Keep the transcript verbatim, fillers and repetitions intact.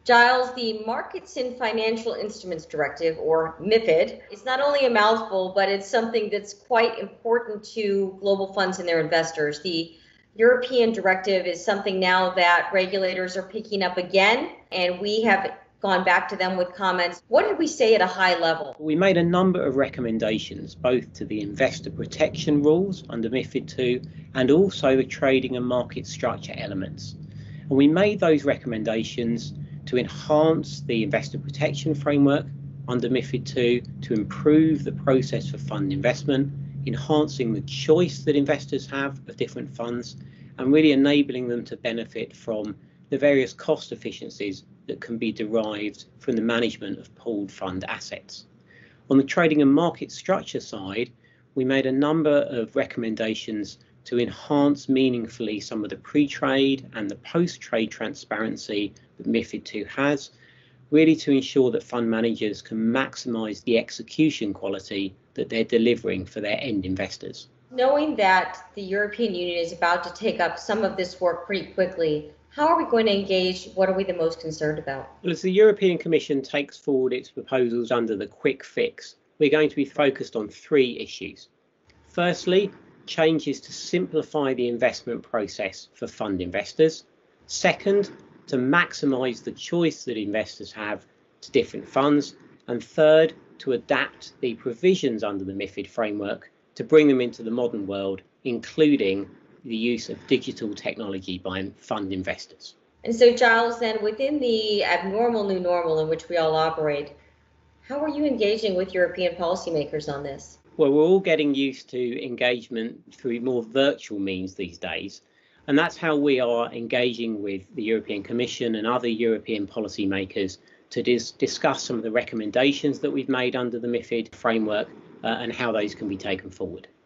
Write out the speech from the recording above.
Giles, the Markets in Financial Instruments Directive, or MiFID, is not only a mouthful, but it's something that's quite important to global funds and their investors. The European directive is something now that regulators are picking up again, and we have gone back to them with comments. What did we say at a high level? We made a number of recommendations, both to the investor protection rules under MiFID two and also the trading and market structure elements. And we made those recommendations to enhance the investor protection framework under MiFID two, to improve the process for fund investment, enhancing the choice that investors have of different funds, and really enabling them to benefit from the various cost efficiencies that can be derived from the management of pooled fund assets. On the trading and market structure side, we made a number of recommendations to enhance meaningfully some of the pre-trade and the post-trade transparency that MiFID two has, really to ensure that fund managers can maximise the execution quality that they're delivering for their end investors. Knowing that the European Union is about to take up some of this work pretty quickly, how are we going to engage? What are we the most concerned about? Well, as the European Commission takes forward its proposals under the quick fix, we're going to be focused on three issues. Firstly, changes to simplify the investment process for fund investors. Second, to maximise the choice that investors have to different funds. And third, to adapt the provisions under the MiFID framework to bring them into the modern world, including the use of digital technology by fund investors. And so, Giles, then within the abnormal new normal in which we all operate, how are you engaging with European policymakers on this? Well, we're all getting used to engagement through more virtual means these days. And that's how we are engaging with the European Commission and other European policymakers to dis- discuss some of the recommendations that we've made under the MiFID framework uh, and how those can be taken forward.